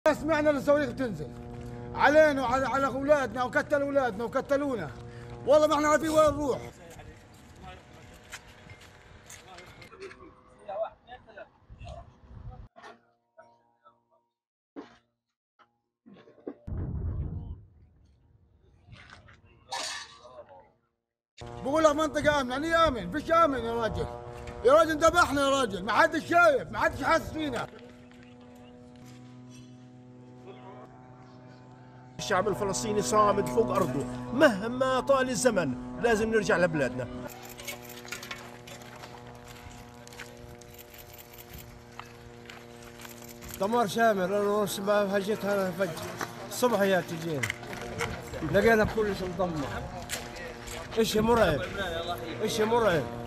سمعنا الصواريخ بتنزل علينا وعلى اولادنا، وكتلوا اولادنا وكتلونا، والله ما احنا عارفين وين نروح. بقول لك منطقة آمنة، أنا آمن، فيش آمن يا راجل، يا راجل ذبحنا يا راجل، ما حدش شايف، ما حدش حاسس فينا. الشعب الفلسطيني صامد فوق أرضه مهما طال الزمن، لازم نرجع لبلادنا. دمار شامل، انا هجيتها الفجر الصبح هي تجينا، لقينا كل شيء مدمر. اشي مرعب، اشي مرعب.